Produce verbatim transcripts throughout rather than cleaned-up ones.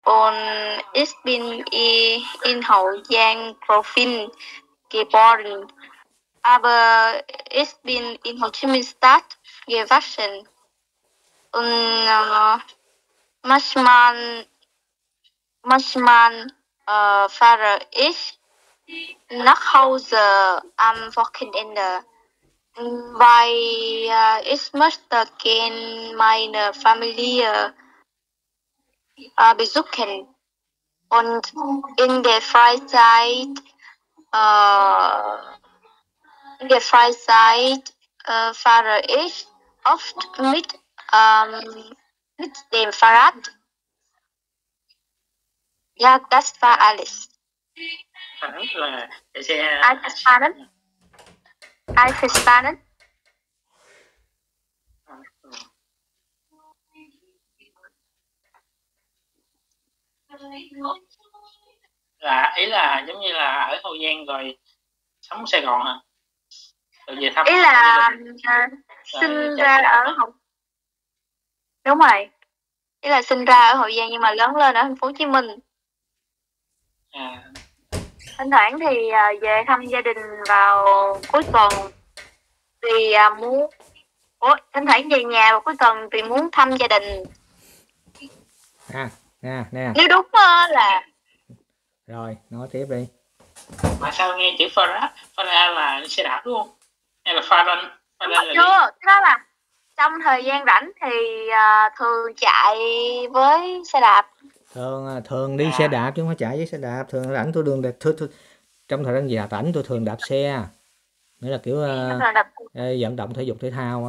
Und ich bin in Hậu Giang Provinz geboren, aber ich bin in Ho Chi Minh Stadt gewachsen. Und äh, manchmal, manchmal äh, fahre ich nach Hause am Wochenende, weil äh, ich möchte gerne meine Familie äh, besuchen. Und in der Freizeit, äh, in der Freizeit äh, fahre ich oft mit, ähm, mit dem Fahrrad. Ja, das war alles. Rất là chạy xe. Einverstanden? Einverstanden? Là ý là giống như là ở Hậu Giang rồi sống ở Sài Gòn hả? Rồi về thăm. Ý là uh, sinh ra ở Hậu Đúng rồi. Ý là sinh ra ở Hậu Giang nhưng mà lớn lên ở thành phố Hồ Chí Minh. À. Thỉnh thoảng thì uh, về thăm gia đình vào cuối tuần vì uh, muốn Ủa, thỉnh thoảng về nhà vào cuối tuần vì muốn thăm gia đình. À, nè, nè. Nếu đúng uh, là Rồi, nói tiếp đi. Mà sao nghe chữ Farad, Farad là xe đạp đúng không? Hay là Faran? Đúng rồi, chưa, cái đó là trong thời gian rảnh thì uh, thường chạy với xe đạp. Thường thường đi à. xe đạp chứ không phải chạy với xe đạp. Thường rảnh tôi đường đẹp thôi, thôi. Trong thời gian già rảnh tôi thường đạp xe. Nghĩa là kiểu uh, đạp... vận động thể dục thể thao á.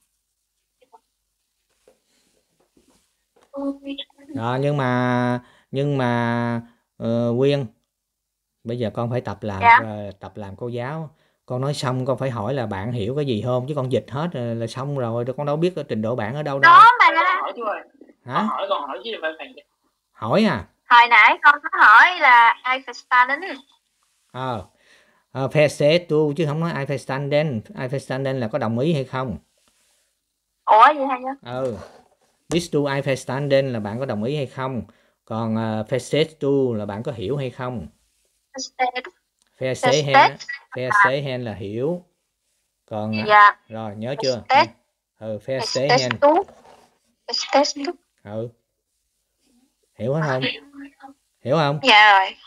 Đó, nhưng mà nhưng mà uh, Quyên bây giờ con phải tập làm dạ. uh, tập làm cô giáo. Con nói xong con phải hỏi là bạn hiểu cái gì không, chứ con dịch hết là, là xong rồi, con đâu biết trình độ bạn ở đâu đâu. Đó mà hỏi chú ơi. Hả? Con hỏi con hỏi chứ phải phải. Hỏi à? Hồi nãy con có hỏi là Einverstanden. Ờ. À, Verstehst chứ không nói Einverstanden. Einverstanden là có đồng ý hay không? Ủa gì hay nhá? Ừ. Bist du Einverstanden là bạn có đồng ý hay không? Còn uh, Verstehst du là bạn có hiểu hay không? Verstehen, Verstehen là hiểu. Còn dạ. Rồi nhớ chưa? Verstehst. Ừ, Verstehen. Verstehst. Ừ. Hiểu hết không? Hiểu không? Dạ rồi.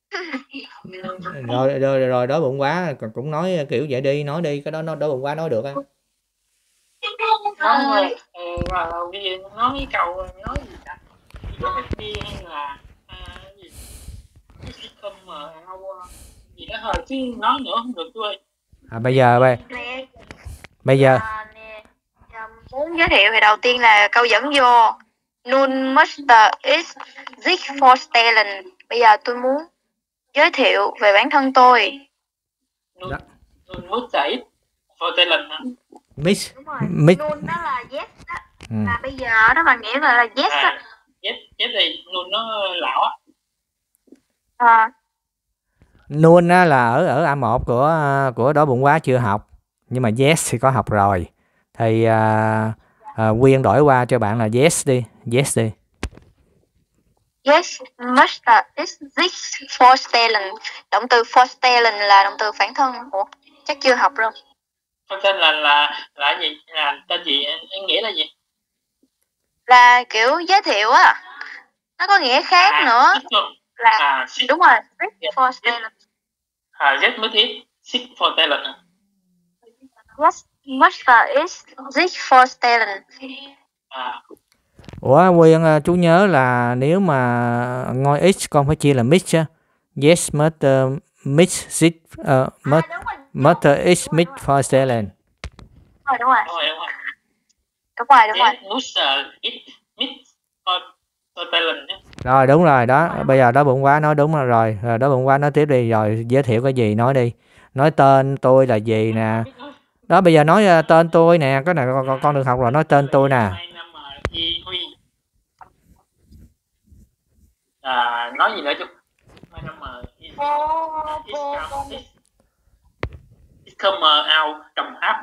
rồi, rồi rồi đói bụng quá cũng nói kiểu vậy đi, nói đi, cái đó nó đói bụng quá nói được á. Nói bây giờ nói cái câu nói gì cả. Đi hay là gì? Không mà gì đó thôi chứ nói nữa không được thôi. À bây giờ bây bây giờ à, muốn giới thiệu thì đầu tiên là câu dẫn vô Nun möchte ich sich vorstellen. Bây giờ tôi muốn giới thiệu về bản thân tôi. Nun möchte ich vorstellen. Miss Miss Nun đó là yes đó. Ừ. Và bây giờ đó bằng nghĩa là, là yes à, á. Yes, yes thì Nun nó lão á. À. Nun á là ở ở a một của của đói bụng quá chưa học, nhưng mà yes thì có học rồi. Thì uh, uh, Quyên đổi qua cho bạn là yes đi, yes đi. Yes, möchte ich sich vorstellen. Động từ vorstellen là động từ phản thân. Ủa, chắc chưa học đâu. Tên là là là gì? Là tên gì? Em nghĩa là gì? Là kiểu giới thiệu á. Nó có nghĩa khác à, nữa. Là à, sit, đúng rồi, sich vorstellen. À, yes mới biết sich vorstellen. Yes, möchte ich sich vorstellen. À. Ủa Quyên, chú nhớ là nếu mà ngôi x con phải chia là mix á. Yes, möchte mix sich uh, möchte ich mich vorstellen. Đúng rồi, đúng rồi. Đúng rồi, đúng rồi. Đúng rồi, đúng rồi. Yes, ich mich vorstellen. Rồi đúng rồi đó, bây giờ đói bụng quá nói đúng rồi, rồi, rồi đói bụng quá nói tiếp đi, rồi giới thiệu cái gì nói đi. Nói tên tôi là gì nè. Đó bây giờ nói uh, tên tôi nè, cái này con, con, con được học rồi, nói tên tôi nè. À, nói gì nữa chú? Hai năm mà ich komme out Đồng Tháp.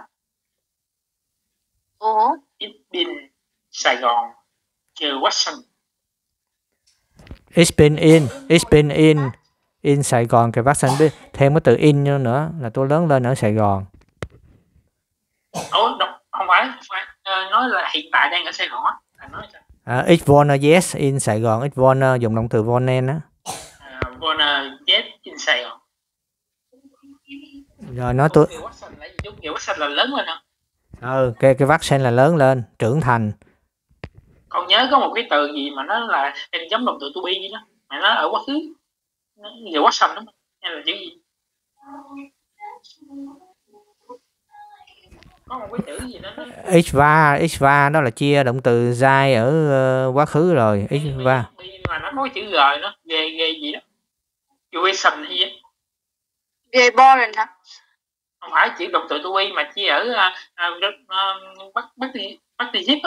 Ủa? Ich bin Sài Gòn. Gewachsen. Ich bin in, ich bin in, in Sài Gòn, cái vaccine biết thêm cái từ in nữa là tôi lớn lên ở Sài Gòn. Ủa, không phải, không phải uh, nói là hiện tại đang ở Sài Gòn á. Nói à, Ich wohne yes in Sài Gòn, ich wohne dùng động từ wohnen á. Uh, wohne yes in Sài Gòn. Rồi nói tôi. Cái vaccine là lớn lên hả? Ừ, cái cái vaccine là lớn lên, trưởng thành. Còn nhớ có một cái từ gì mà nó là giống động từ to be đó, mà nó ở quá khứ, về quá sầm đúng không? Hay là chữ gì? Có một cái chữ gì đó. Nó... Ichva, Ichva đó là chia động từ dai ở uh, quá khứ rồi. Ichva. Mà nó có cái chữ g đó, ghê ghê gì đó. Duration hay gì? Ghê boring hả? Không phải chỉ động từ to be mà chia ở uh, uh, Bắc Bắc Bắc Tây Zip á.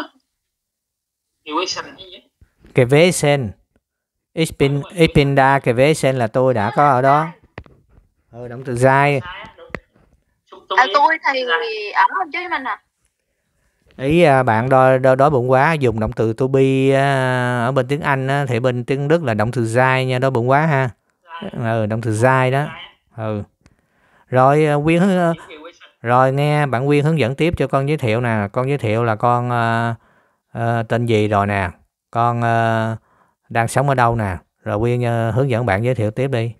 Cái vé sen Ich bin, ich bin da, cái vé sen là tôi đã có ở đó. Ừ, động từ dai. À, tôi thì ở Hồ Chí Minh à. Ý à, bạn đói, đói, đói bụng quá dùng động từ to be ở bên tiếng Anh á, thì bên tiếng Đức là động từ dai nha, đói bụng quá ha. Ừ, động từ dai đó. Ừ. Rồi Quyên rồi nghe bạn Quyên hướng dẫn tiếp cho con giới thiệu nè, con giới thiệu là con uh, uh, tên gì rồi nè, con uh, đang sống ở đâu nè, rồi Quyên uh, hướng dẫn bạn giới thiệu tiếp đi.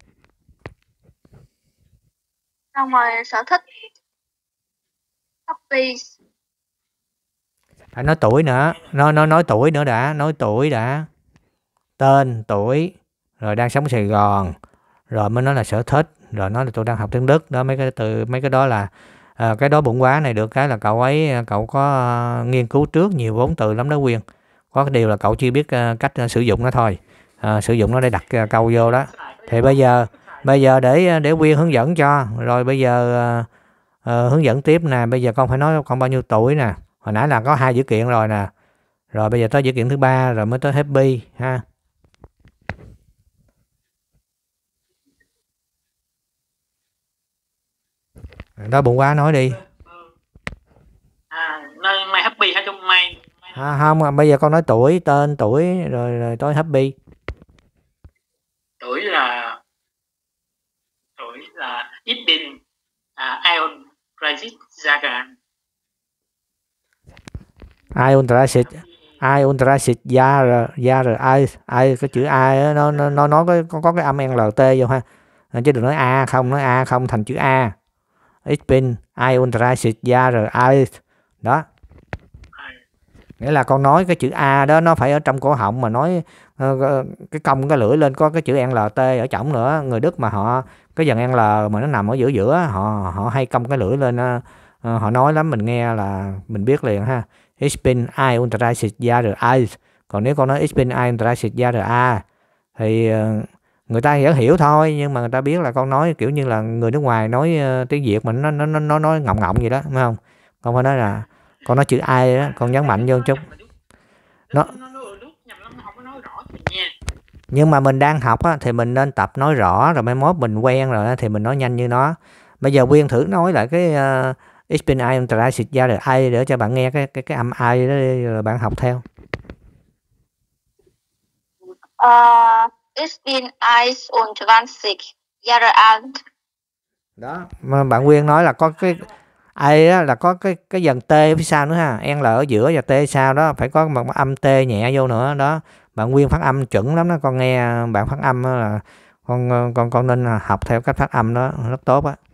Xong rồi sở thích, hobbies. Phải nói tuổi nữa, nói nói nói tuổi nữa đã, nói tuổi đã. Tên, tuổi, rồi đang sống ở Sài Gòn, rồi mới nói là sở thích, rồi nói là tôi đang học tiếng Đức đó, mấy cái từ mấy cái đó là à, cái đó bụng quá này được cái là cậu ấy cậu có uh, nghiên cứu trước nhiều vốn từ lắm đó Quyên. Có cái điều là cậu chưa biết uh, cách uh, sử dụng nó thôi. À, sử dụng nó để đặt uh, câu vô đó. Thì bây giờ bây giờ để để Quyên hướng dẫn cho, rồi bây giờ uh, uh, hướng dẫn tiếp nè, bây giờ con phải nói con bao nhiêu tuổi nè. Hồi nãy là có hai dữ kiện rồi nè. Rồi bây giờ tới dữ kiện thứ ba rồi mới tới happy ha. Đó bụng quá nói đi. À, my happy hay trong my, my... À, không, bây giờ con nói tuổi, tên, tuổi rồi rồi tới happy. Tuổi là tuổi là Ich bin uh, einunddreißig Jahre. einunddreißig einunddreißig Jahre, Jahre, ai, ai cái chữ ai á, nó nó nó nói có có cái âm en lờ tê vô ha. Chứ đừng nói a không, nói a không thành chữ a. Ich bin einunddreißig Jahre alt. Đó. Nghĩa là con nói cái chữ A đó nó phải ở trong cổ họng mà nói uh, cái cong cái lưỡi lên có cái chữ en lờ tê ở trỏng nữa. Người Đức mà họ cái dần en lờ mà nó nằm ở giữa giữa họ họ hay cong cái lưỡi lên uh, họ nói lắm mình nghe là mình biết liền ha. Ich bin einunddreißig Jahre alt. Còn nếu con nói Ich bin einunddreißig Jahre alt thì uh, người ta vẫn hiểu thôi, nhưng mà người ta biết là con nói kiểu như là người nước ngoài nói uh, tiếng Việt mình nó nó nó nó nói ngọng ngọng vậy đó, phải không? Con phải nói là con nói chữ ai đó, con nhấn mạnh vô chút. Nó nhưng mà mình đang học á, thì mình nên tập nói rõ rồi mai mốt mình quen rồi á, thì mình nói nhanh như nó. Bây giờ Quyên thử nói lại cái uh, Ich bin einunddreißig Jahre alt để cho bạn nghe cái cái cái âm ai đó rồi bạn học theo. Uh, Ich bin einundzwanzig Jahre alt. Đó, mà bạn Quyên nói là có cái ai đó là có cái cái dần t phía sau nữa ha, n l ở giữa và t sau đó phải có một âm t nhẹ vô nữa đó. Bạn Quyên phát âm chuẩn lắm đó, con nghe bạn phát âm đó là con con con nên học theo cách phát âm đó rất tốt á.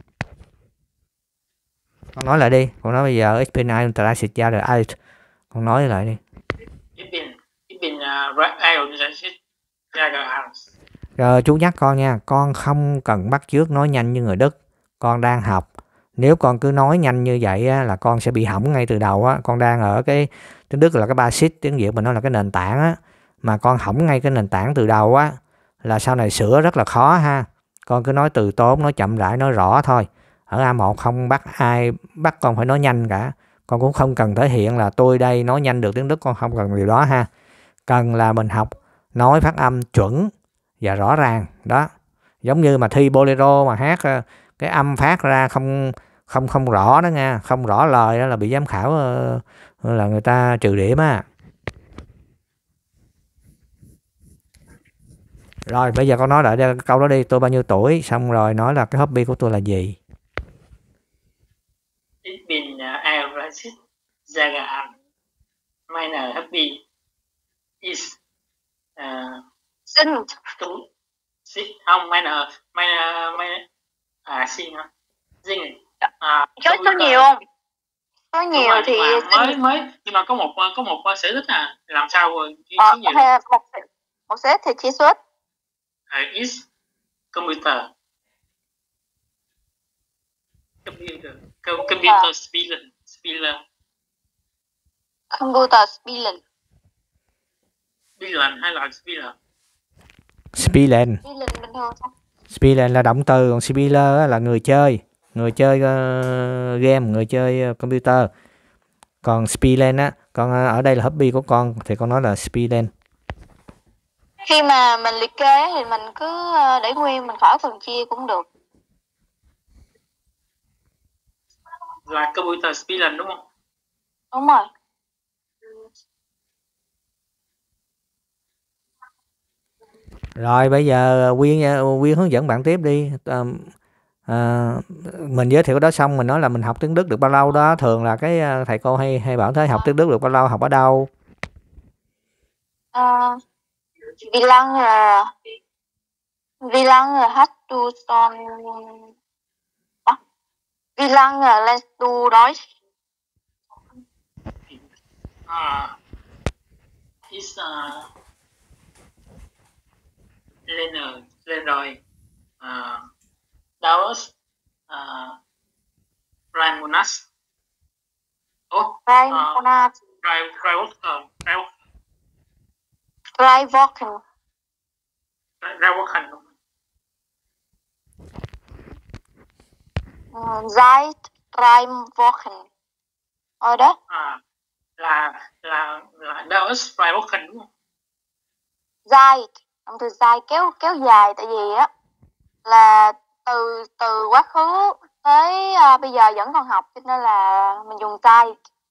Con nói lại đi, con nói bây giờ Ich bin einunddreißig Jahre alt. Con nói lại đi. Ich bin Ich bin einunddreißig Jahre alt. Rồi chú nhắc con nha, con không cần bắt chước nói nhanh như người Đức. Con đang học. Nếu con cứ nói nhanh như vậy á, là con sẽ bị hỏng ngay từ đầu á. Con đang ở cái tiếng Đức là cái basic, tiếng Việt mình nói là cái nền tảng á, mà con hỏng ngay cái nền tảng từ đầu á là sau này sửa rất là khó ha. Con cứ nói từ tốn, nói chậm rãi, nói rõ thôi. Ở a một không bắt ai bắt con phải nói nhanh cả. Con cũng không cần thể hiện là tôi đây nói nhanh được tiếng Đức, con không cần điều đó ha. Cần là mình học nói phát âm chuẩn và rõ ràng đó. Giống như mà thi bolero mà hát cái âm phát ra không không không rõ đó nha, không rõ lời đó là bị giám khảo là người ta trừ điểm á. Rồi bây giờ con nói lại đây, câu đó đi, tôi bao nhiêu tuổi, xong rồi nói là cái hobby của tôi là gì. Ich bin uh, einunddreißig Jahre alt. Meine Hobby ist uh, Sinh. tu si- không meine meine meine à xin hả? Sing à, Có số nhiều không? Có nhiều rồi, thì nhưng mà mới mới nhưng mà có một có một sở thích à, làm sao rồi ờ, nhiều hay một một set thì chia suất. uh, is computer computer Com- computer spielen spielen Computer Spielen. spielen hay là spielen Spielen. Spielen bình thường thôi. Spielen là động từ, còn spieler á là người chơi, người chơi uh, game, người chơi uh, computer. Còn Spielen á, còn uh, ở đây là hobby của con thì con nói là Spielen. Khi mà mình liệt kê thì mình cứ ờ, để nguyên, mình khỏi phần chia cũng được. là computer spielen đúng không? Đúng rồi. Rồi bây giờ Quyên Quyên hướng dẫn bạn tiếp đi. À, à, mình giới thiệu đó xong mình nói là mình học tiếng Đức được bao lâu đó. Thường là cái thầy cô hay hay bảo thế, học tiếng Đức được bao lâu, học ở đâu? Uh, wie lange wie lange hast du schon ah, wie lange lernst du Deutsch? À, is uh, lên rồi lên rồi uh, Davos uh, Ryan Monas oh Drei uh, Monate. Ryan Ryan Walker Ryan Drei Wochen. Ryan Walker Uh, seit drei Wochen. Oder? à là là là Davos Ryan Walker đúng không? Dài, động từ dài kéo kéo dài, tại vì á là từ từ quá khứ tới à, bây giờ vẫn còn học, cho nên là mình dùng dài.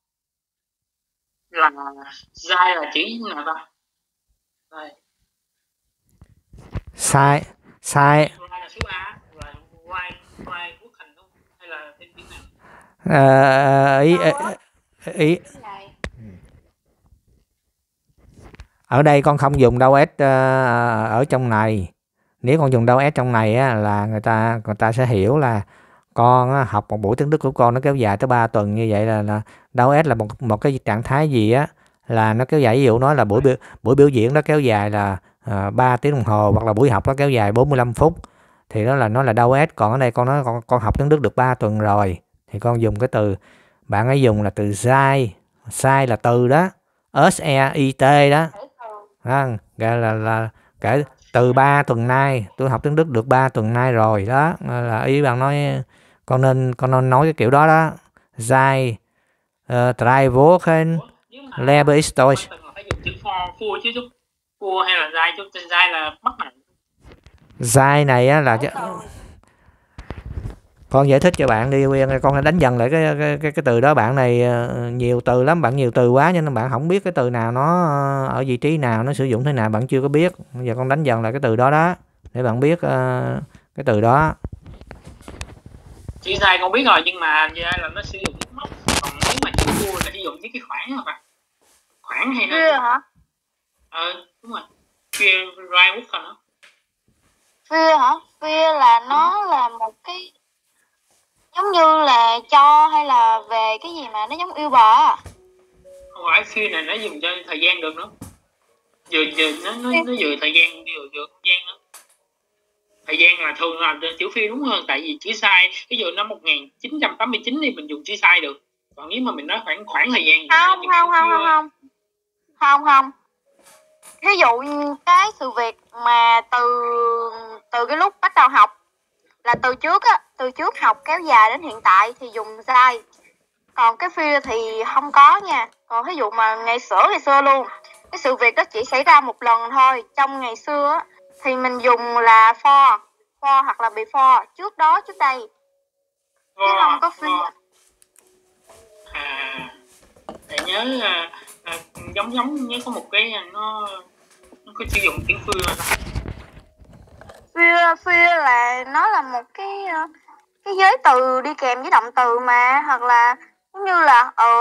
Là dài là chữ gì nào ta? Đây. Sai sai Là số A là Ryan Ryan Walker đúng không? Hay là tên tiếng nào? à, ý, ý, ý ở đây con không dùng đâu S uh, ở trong này. Nếu con dùng đâu S trong này á, là người ta người ta sẽ hiểu là con á, học một buổi tiếng Đức của con nó kéo dài tới ba tuần, như vậy là, là đâu S là một một cái trạng thái gì á, là nó kéo dài. Ví dụ nói là buổi biểu, buổi biểu diễn nó kéo dài là uh, ba tiếng đồng hồ, hoặc là buổi học nó kéo dài bốn mươi lăm phút, thì đó là nó là đâu S. Còn ở đây con nói con con học tiếng Đức được ba tuần rồi, thì con dùng cái từ, bạn ấy dùng là từ sai. Sai là từ đó, S E I T đó. À, là, là, là kể từ ba tuần nay, tôi học tiếng Đức được ba tuần nay rồi đó, là ý bạn nói con nên con nên nói cái kiểu đó đó. Seit uh, drei Wochen lebe ich Deutsch. Phải dùng chữ for for chứ, for hay là dài, chứ dài là bắt nặng. Dài này á là con giải thích cho bạn đi Quyên, con đánh dần lại cái cái cái, cái từ đó. Bạn này nhiều từ lắm, bạn nhiều từ quá cho nên bạn không biết cái từ nào nó ở vị trí nào, nó sử dụng thế nào bạn chưa có biết. Bây giờ con đánh dần lại cái từ đó đó để bạn biết uh, cái từ đó. Chữ dài con biết rồi, nhưng mà dài là nó sử dụng cái móc, còn nếu mà chữ vua là sử dụng với cái khoảng hả bạn? Khoảng hay Phia nó hả? Ờ đúng rồi, Phia Ryan Walker đó. Phia hả? Phia là nó là một cái giống như là cho hay là về cái gì mà nó giống yêu bò à? Không phải, Phia này nó dùng cho thời gian được nữa, vừa vừa nó nó nó vừa thời gian vừa vừa không gian nữa. Thời gian là thường là chữ Phi đúng hơn, tại vì chữ sai ví dụ nó một nghìn chín trăm tám mươi chín thì mình dùng chữ sai được, còn nếu mà mình nói khoảng khoảng thời gian Không không không không không không không ví dụ như cái sự việc mà từ từ cái lúc bắt đầu học là từ trước á, từ trước học kéo dài đến hiện tại thì dùng sai. Còn cái Phi thì không có nha. Còn ví dụ mà ngày xưa ngày xưa luôn, cái sự việc đó chỉ xảy ra một lần thôi trong ngày xưa á, thì mình dùng là for, for hoặc là before, trước đó, trước đây, chứ không có Phi. À, để nhớ à, à, giống giống nhớ có một cái nó nó có sử dụng tiếng Phi mà. fear là nó là một cái uh, cái giới từ đi kèm với động từ mà, hoặc là giống như là ờ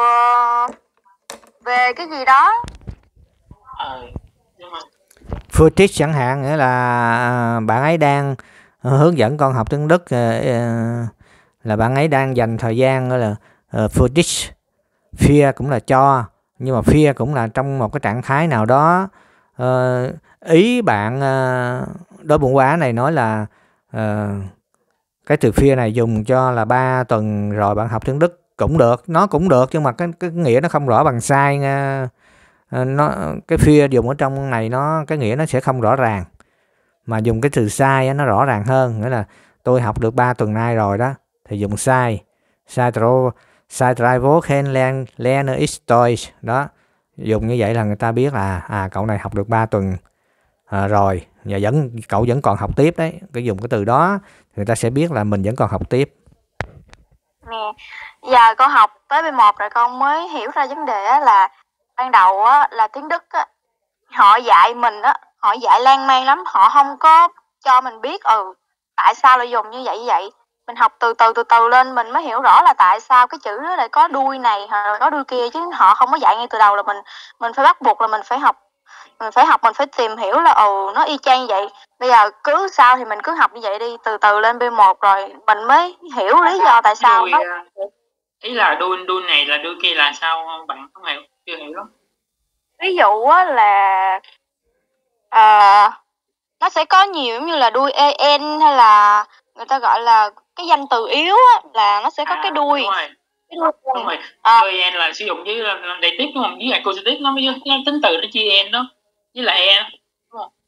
về cái gì đó. Ờ, nhưng mà Footage chẳng hạn, nghĩa là à, bạn ấy đang ờ, hướng dẫn con học tiếng Đức, ờ, ờ, là bạn ấy đang dành thời gian, gọi là ờ, footage. Fear cũng là cho, nhưng mà fear cũng là trong một cái trạng thái nào đó. Ờ, ý bạn ờ, đói bụng quá này nói là ờ, cái từ fear này dùng cho là ba tuần rồi bạn học tiếng Đức cũng được, nó cũng được, nhưng mà cái, cái nghĩa nó không rõ bằng sai nha. Ờ, nó cái fear dùng ở trong này nó cái nghĩa nó sẽ không rõ ràng, mà dùng cái từ sai á, nó rõ ràng hơn, nghĩa là tôi học được ba tuần nay rồi đó thì dùng sai. Sai tro sai drei Wochen lernen lernen ich Deutsch đó, dùng như vậy là người ta biết là à cậu này học được ba tuần à, rồi và vẫn cậu vẫn còn học tiếp đấy. Cái dùng cái từ đó người ta sẽ biết là mình vẫn còn học tiếp. Nè, giờ con học tới B một rồi con mới hiểu ra vấn đề á, là ban đầu á là tiếng Đức á, họ dạy mình á, họ dạy lan man lắm, họ không có cho mình biết ừ tại sao lại dùng như vậy như vậy. Mình học từ từ từ từ lên mình mới hiểu rõ là tại sao cái chữ đó lại có đuôi này hoặc là có đuôi kia, chứ họ không có dạy ngay từ đầu là mình mình phải bắt buộc là mình phải học mình phải học mình phải tìm hiểu là ồ nó y chang như vậy. Bây giờ cứ sao thì mình cứ học như vậy đi, từ từ lên B một rồi mình mới hiểu lý do tại sao đuôi, nó. ý là đuôi đuôi này là đuôi kia là sao bạn không hiểu, chưa hiểu lắm. Ví dụ á là à, nó sẽ có nhiều giống như là đuôi en hay là người ta gọi là cái danh từ yếu á, là nó sẽ có À, cái đuôi. đúng rồi, Cái đuôi đúng rồi. à, Đuôi en là sử dụng với đại tiếp đúng không, với accusative nó mới nó tính từ nó chia en đó với là e đúng không,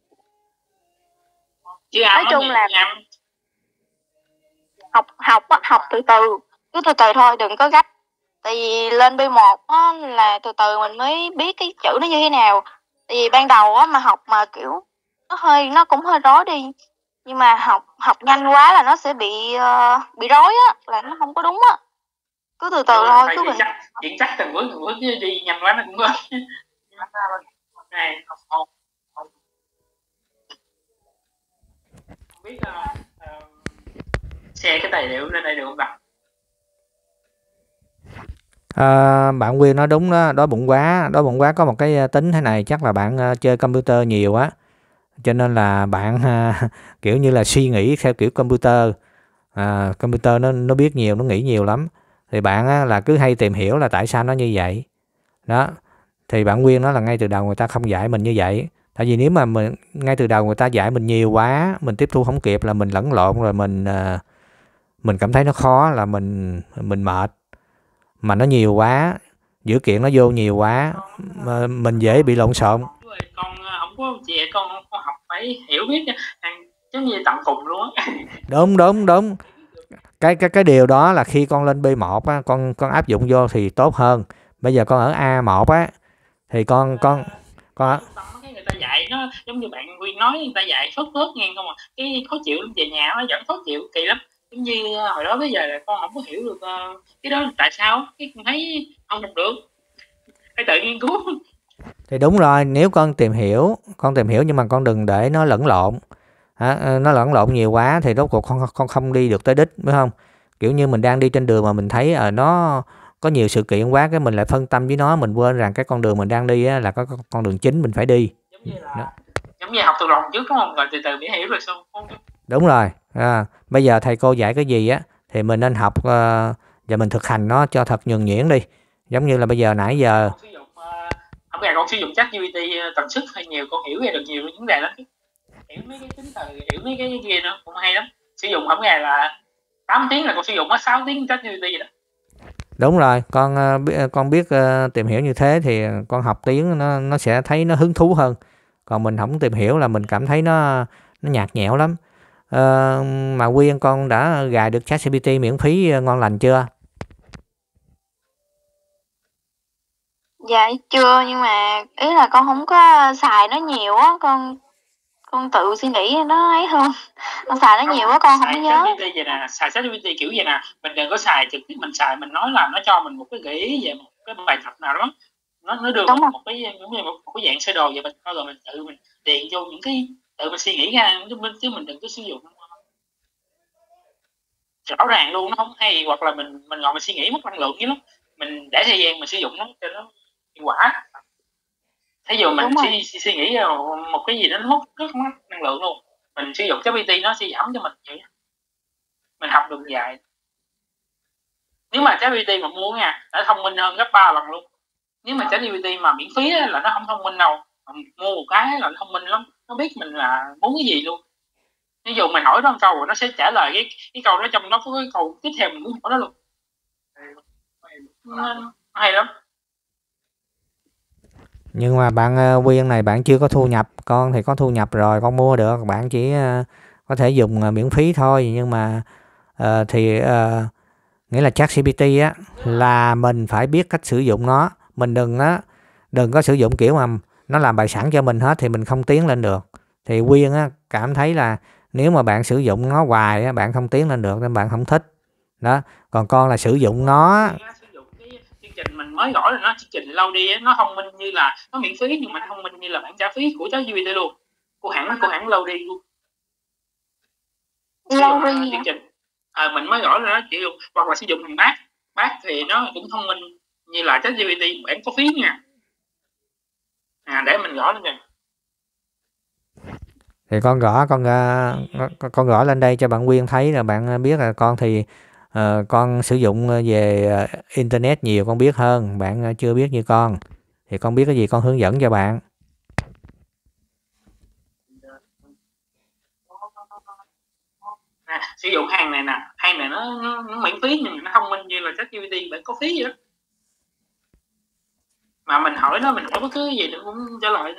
chứ nói âm chung là âm học học á, học từ từ cứ từ từ thôi, đừng có gấp. Tại vì lên B một á, là từ từ mình mới biết cái chữ nó như thế nào. Tại vì ban đầu á, mà học mà kiểu nó hơi nó cũng hơi rối đi, nhưng mà học học nhanh quá là nó sẽ bị uh, bị rối á, là nó không có đúng á. Cứ từ từ thôi, cứ bình chắc diễn chắc từng bước từng bước đi nhanh quá nó cũng có này học học không biết uh, uh, share cái tài liệu lên đây được không bạn? À, bạn Nguyên nói đúng đó, đói bụng quá, đói bụng quá có một cái tính thế này, chắc là bạn uh, chơi computer nhiều á, cho nên là bạn uh, kiểu như là suy nghĩ theo kiểu computer, à, computer nó nó biết nhiều, nó nghĩ nhiều lắm, thì bạn uh, là cứ hay tìm hiểu là tại sao nó như vậy đó. Thì bạn Nguyên nói là ngay từ đầu người ta không dạy mình như vậy, tại vì nếu mà mình ngay từ đầu người ta dạy mình nhiều quá, mình tiếp thu không kịp là mình lẫn lộn rồi mình uh, mình cảm thấy nó khó, là mình mình mệt, mà nó nhiều quá, dữ kiện nó vô nhiều quá mà mình dễ bị lộn xộn. Con không có về con không có học phải hiểu biết giống như tận cùng luôn á. Đúng đúng đúng, cái cái cái điều đó là khi con lên B một á, con con áp dụng vô thì tốt hơn. Bây giờ con ở A một á thì con con con cái người ta dạy nó giống như bạn Nguyên nói, người ta dạy phớt phớt nghe không à, cái khó chịu lắm, về nhà nó vẫn khó chịu kỳ lắm. Giống như hồi đó bây giờ là con không có hiểu được uh, cái đó là tại sao, cái con thấy không học được, phải tự nghiên cứu. Thì đúng rồi, nếu con tìm hiểu con tìm hiểu nhưng mà con đừng để nó lẫn lộn. À, nó lẫn lộn nhiều quá thì rốt cuộc con con không đi được tới đích, phải không? Kiểu như mình đang đi trên đường mà mình thấy ở à, nó có nhiều sự kiện quá, cái mình lại phân tâm với nó, mình quên rằng cái con đường mình đang đi á, là có con đường chính mình phải đi. Giống như là đó. Giống như học từ lòng trước đúng không, rồi từ từ mới hiểu rồi sao không? Đúng rồi. À, bây giờ thầy cô dạy cái gì á thì mình nên học uh, và mình thực hành nó cho thật nhuần nhuyễn đi. Giống như là bây giờ nãy giờ con sử dụng, uh, không phải con sử dụng ChatGPT tần suất hay nhiều, con hiểu ra được nhiều vấn đề lắm, hiểu mấy cái tính từ, hiểu mấy cái kia nữa cũng hay lắm. Sử dụng không ngày là tám tiếng là con sử dụng mất sáu tiếng ChatGPT vậy đó. Đúng rồi, con uh, con biết uh, tìm hiểu như thế thì con học tiếng nó nó sẽ thấy nó hứng thú hơn. Còn mình không tìm hiểu là mình cảm thấy nó nó nhạt nhẽo lắm. Uh, mà Quyên con đã gài được ChatGPT miễn phí ngon lành chưa? Dạ chưa, nhưng mà ý là con không có xài nó nhiều á, con con tự suy nghĩ nó ấy hơn. Con xài nó nhiều quá con không có nhớ. ChatGPT vậy nè, xài ChatGPT kiểu vậy nè, mình đừng có xài trực tiếp mình xài, mình nói là nó cho mình một cái gợi ý về một cái bài tập nào đó, nó nó đưa mình một cái giống như một, một cái dạng sơ đồ vậy, mình thôi rồi mình tự mình điền vô những cái tự mình suy nghĩ ra chứ mình, chứ mình đừng có sử dụng rõ ràng luôn, nó không hay. Hoặc là mình mình ngồi mình suy nghĩ mất năng lượng với lắm, mình để thời gian mình sử dụng nó cho nó hiệu quả. Thí dụ mình suy, suy, suy nghĩ một cái gì đó nó mất rất mất năng lượng luôn, mình sử dụng ChatGPT nó sẽ giảm cho mình vậy, mình học được dài. Nếu mà ChatGPT mà mua nha đã thông minh hơn gấp ba lần luôn. Nếu mà ChatGPT mà miễn phí là nó không thông minh đâu, mua một cái là nó thông minh lắm, nó biết mình là muốn cái gì luôn. Ví dụ mình hỏi nó một câu rồi nó sẽ trả lời cái cái câu đó trong đó có cái câu tiếp theo mình muốn hỏi đó luôn. Nó hay lắm. Nhưng mà bạn uh, Quyên này bạn chưa có thu nhập, con thì có thu nhập rồi, con mua được, bạn chỉ uh, có thể dùng uh, miễn phí thôi. Nhưng mà uh, thì uh, nghĩa là ChatGPT á là mình phải biết cách sử dụng nó, mình đừng á đừng có sử dụng kiểu mà nó làm bài sẵn cho mình hết thì mình không tiến lên được. Thì Quyên á cảm thấy là nếu mà bạn sử dụng nó hoài á bạn không tiến lên được nên bạn không thích đó. Còn con là sử dụng nó, sử dụng cái chương trình mình mới gọi là nó chương trình lâu đi, nó thông minh như là nó miễn phí nhưng mà nó thông minh như là bản trả phí của ChatGPT luôn, của hãng của hãng lâu đi luôn. Lâu đi chương trình à, mình mới gọi là nó chỉ dùng, hoặc là sử dụng thằng bác bác thì nó cũng thông minh như là ChatGPT bản có phí nha. À, để mình gõ lên kìa. Thì con gõ con con, con gõ lên đây cho bạn Quyên thấy là bạn biết là con thì uh, con sử dụng về internet nhiều, con biết hơn, bạn chưa biết như con. Thì con biết cái gì con hướng dẫn cho bạn. À, sử dụng hàng này nè, hàng này nó, nó, nó miễn phí nhưng mà nó thông minh như là ChatGPT bản có phí vậy đó. Mà mình hỏi nó, mình hỏi bất cứ gì nó cũng trả lời.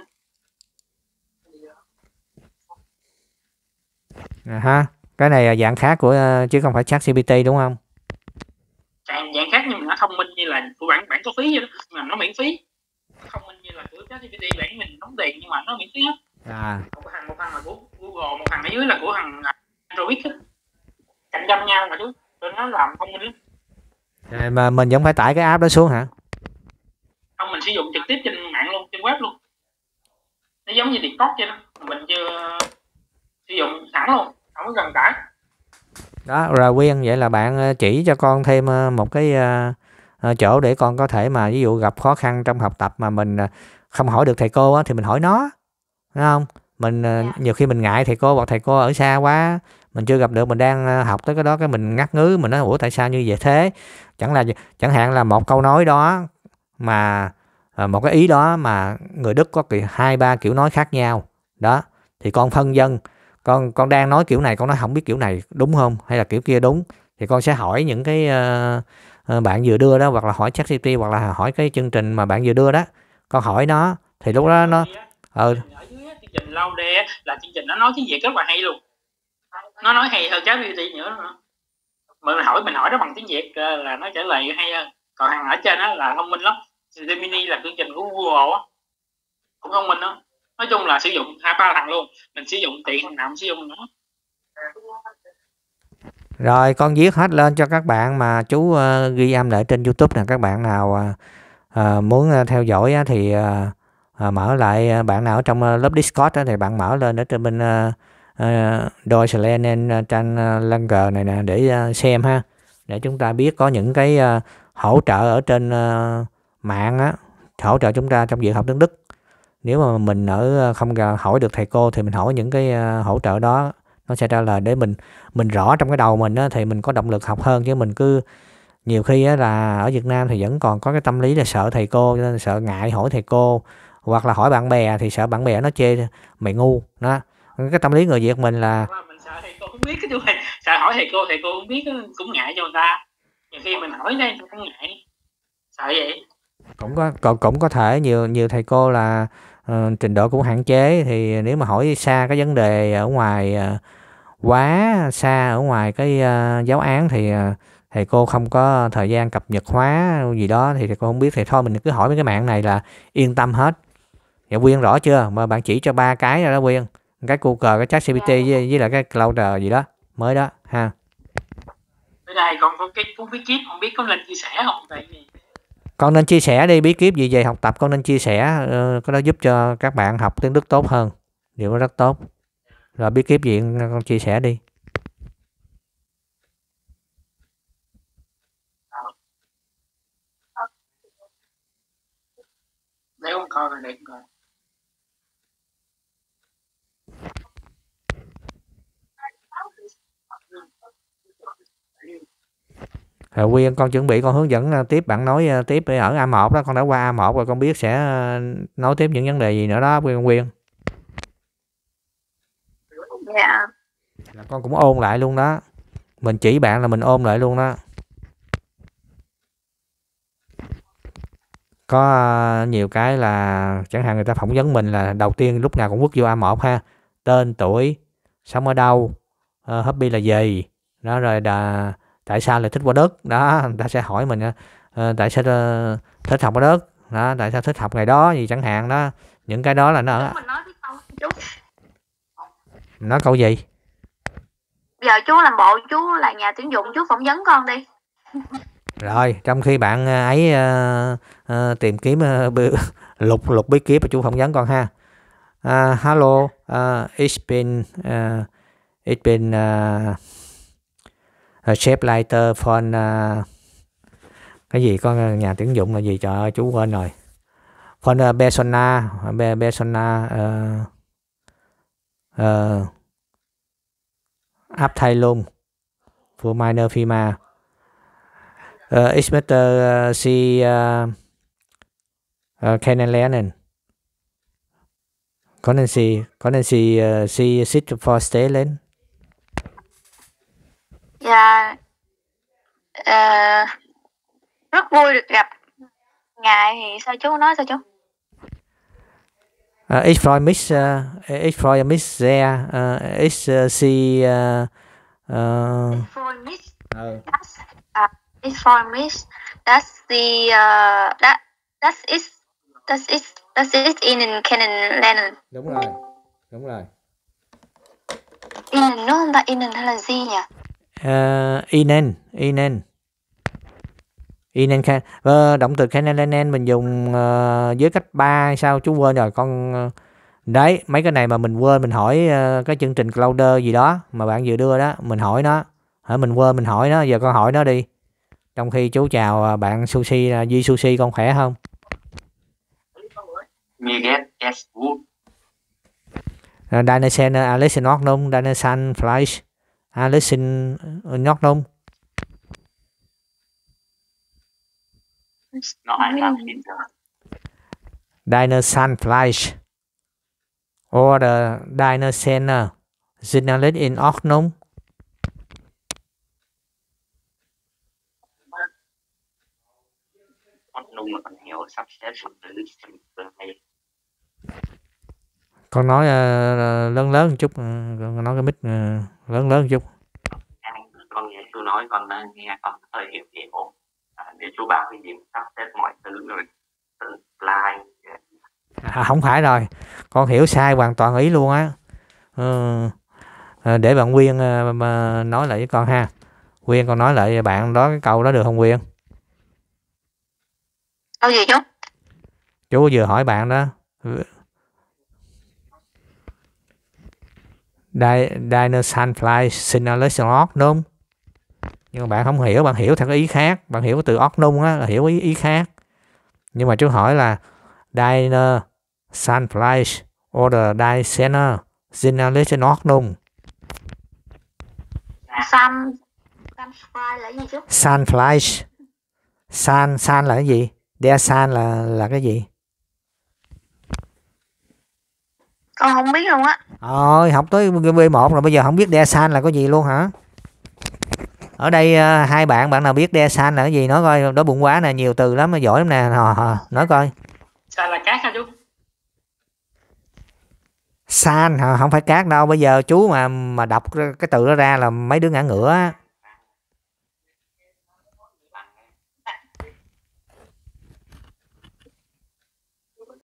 À, ha, cái này là dạng khác của chứ không phải ChatGPT đúng không? Dạng, dạng khác nhưng mà nó thông minh như là của bản bản có phí vậy đó, mà nó miễn phí. Nó thông minh như là của ChatGPT bản mình đóng tiền nhưng mà nó miễn phí hết. À. Một thằng một thằng là của Google, một thằng ở dưới là của thằng Android á. Cạnh tranh nhau mà chứ, rồi nó làm thông minh lắm. À, mà mình vẫn phải tải cái app đó xuống hả? Không, mình sử dụng trực tiếp trên mạng luôn, trên web luôn. Nó giống như Discord vậy đó, mình chưa sử dụng sẵn luôn, không có cần tải. Đó, rồi Quyên, vậy là bạn chỉ cho con thêm một cái uh, chỗ để con có thể mà ví dụ gặp khó khăn trong học tập mà mình không hỏi được thầy cô á, thì mình hỏi nó, đúng không? Mình uh, nhiều khi mình ngại thầy cô hoặc thầy cô ở xa quá, mình chưa gặp được, mình đang học tới cái đó cái mình ngắt ngứ, mình nói ủa tại sao như vậy thế? Chẳng là chẳng hạn là một câu nói đó mà uh, một cái ý đó mà người Đức có hai ba kiểu nói khác nhau đó, thì con phân vân, con con đang nói kiểu này con nói không biết kiểu này đúng không hay là kiểu kia đúng, thì con sẽ hỏi những cái uh, uh, bạn vừa đưa đó, hoặc là hỏi ChatGPT, hoặc là hỏi cái chương trình mà bạn vừa đưa đó, con hỏi nó thì lúc đó nó ừ. Ở dưới chương trình Laude là chương trình nó nói tiếng Việt rất là hay luôn, nó nói hay hơn ChatGPT nữa. Mình hỏi mình hỏi nó bằng tiếng Việt là nó trả lời hay hơn. Còn hàng ở trên đó là thông minh lắm. Gemini là chương trình của Google á, cũng thông minh đó. Nói chung là sử dụng hai ba thằng luôn, mình sử dụng tiện thằng nào mình sử dụng nó. Rồi con viết hết lên cho các bạn mà chú uh, ghi âm lại trên YouTube nè. Các bạn nào uh, uh, muốn uh, theo dõi uh, thì uh, uh, mở lại, uh, bạn nào ở trong uh, lớp Discord uh, thì bạn mở lên ở trên bên uh, uh, Deutschland trang uh, Langer này nè để uh, xem ha, để chúng ta biết có những cái uh, hỗ trợ ở trên uh, mạng á, hỗ trợ chúng ta trong việc học tiếng Đức. Nếu mà mình ở không hỏi được thầy cô thì mình hỏi những cái uh, hỗ trợ đó, nó sẽ trả lời để mình mình rõ trong cái đầu mình á, thì mình có động lực học hơn. Chứ mình cứ nhiều khi á, là ở Việt Nam thì vẫn còn có cái tâm lý là sợ thầy cô, nên sợ ngại hỏi thầy cô, hoặc là hỏi bạn bè thì sợ bạn bè nó chê mày ngu đó. Cái tâm lý người Việt mình là mình sợ thầy cô không biết cái này, sợ hỏi thầy cô thầy cô không biết cũng ngại cho người ta, nhiều khi mình hỏi đây cũng ngại, sợ vậy. Cũng có cũng, cũng có thể nhiều nhiều thầy cô là uh, trình độ cũng hạn chế, thì nếu mà hỏi xa cái vấn đề ở ngoài uh, quá xa ở ngoài cái uh, giáo án thì uh, thầy cô không có thời gian cập nhật hóa gì đó thì thầy cô không biết, thì thôi mình cứ hỏi mấy cái mạng này là yên tâm hết. Dạ Quyên rõ chưa? Mà bạn chỉ cho ba cái rồi đó Quyên, cái Google, cái ChatGPT với, với lại cái Cloud gì đó mới đó ha. Ở đây còn có cái cuốn bí kíp không biết có nên chia sẻ không? Tại vì con nên chia sẻ đi, bí kíp gì về học tập con nên chia sẻ, uh, cái đó giúp cho các bạn học tiếng Đức tốt hơn, điều đó rất tốt. Rồi bí kíp gì con chia sẻ đi. Nếu không coi thì để coi. Rồi Quyên, con chuẩn bị con hướng dẫn tiếp bạn nói tiếp ở a một đó, con đã qua a một rồi, con biết sẽ nói tiếp những vấn đề gì nữa đó Quyên Quyên. Dạ. Là con cũng ôn lại luôn đó. Mình chỉ bạn là mình ôn lại luôn đó. Có nhiều cái là chẳng hạn người ta phỏng vấn mình là đầu tiên lúc nào cũng quất vô a một ha. Tên, tuổi, sống ở đâu, uh, hobby là gì. Đó rồi đà, tại sao lại thích quả đất. Đó, người ta sẽ hỏi mình uh, tại sao uh, thích học quả đất. Đó, tại sao thích học ngày đó gì chẳng hạn đó. Những cái đó là nó ở... Mình nói biết câu chú. Nói câu gì? Giờ chú làm bộ chú là nhà tuyển dụng, chú phỏng vấn con đi. Rồi, trong khi bạn ấy uh, uh, tìm kiếm uh, lục lục bí kíp, chú phỏng vấn con ha. Uh, hello, uh, ich bin uh, ich bin uh, Chefleiter von uh, cái gì con, nhà tuyển dụng là gì trời ơi chú quên rồi. Von uh, Persona, Be, Persona uh, uh, Abteilung für meine Firma. Uh, ich möchte uh, Sie uh, uh, kennenlernen. Können Sie, können Sie, uh, Sie sich vorstellen? Dạ. Uh, rất vui được gặp ngài thì sao chú nói sao chú? Uh, ich freue mich, uh, ich freue mich sehr, uh, ich uh, Sie uh, uh, Ich freue mich, dass, uh, ich freue mich, dass Sie, uh, that, that is, that is, that is Ihnen kennenlernen. Đúng rồi, đúng rồi. Ihnen đúng không ta? Ihnen hay là gì nhỉ? Uh, Ihnen, Ihnen. Ihnen, uh, động từ kennenlernen mình dùng uh, với cách ba hay sao chú quên rồi con. Uh, đấy, mấy cái này mà mình quên mình hỏi uh, cái chương trình Clouder gì đó mà bạn vừa đưa đó, mình hỏi nó, hả mình quên mình hỏi nó, giờ con hỏi nó đi. Trong khi chú chào bạn Sushi, uh, Duy Sushi, con khỏe không? Mir geht es gut. Uh, Deine Zähne alles in Ordnung, deine Zahnfleisch alles in Ordnung. Nó ai làm gì rồi? Deine Zahnfleisch oder deine Zähne sind alles in Ordnung? Ordnung là còn hiểu, sắp xếp sắp tới từng ngày. Con nói uh, lớn lớn một chút, uh, con nói cái mic uh, lớn lớn một chút. Con nghe chú nói con đã nghe con hơi hiểu hiểu. À, để chú bảo cái gì sắp xếp mọi thứ rồi tự like. À, không phải rồi, con hiểu sai hoàn toàn ý luôn á. Ừ. À, để bạn Quyên uh, mà nói lại với con ha. Quyên, con nói lại bạn đó cái câu đó được không Quyên? Câu gì chú? Chú vừa hỏi bạn đó. Deine Zahnfleisch sind alles in Ordnung. Nhưng mà bạn không hiểu, bạn hiểu theo cái ý khác, bạn hiểu từ Ordnung á là hiểu ý ý khác. Nhưng mà chú hỏi là Deine Zahnfleisch oder deine Zähne sind alles in Ordnung. Sun, Sunfly là gì chú? Zahnfleisch. San, san là cái gì? Der san là là cái gì? Con không biết luôn á. Ôi, học tới B một rồi bây giờ không biết der san là cái gì luôn hả? Ở đây uh, hai bạn, bạn nào biết der san là cái gì nói coi, đó bụng quá nè, nhiều từ lắm, giỏi lắm nè, nói coi. San là cát hả chú? San hả? Không phải cát đâu, bây giờ chú mà mà đọc cái từ đó ra là mấy đứa ngã ngửa á.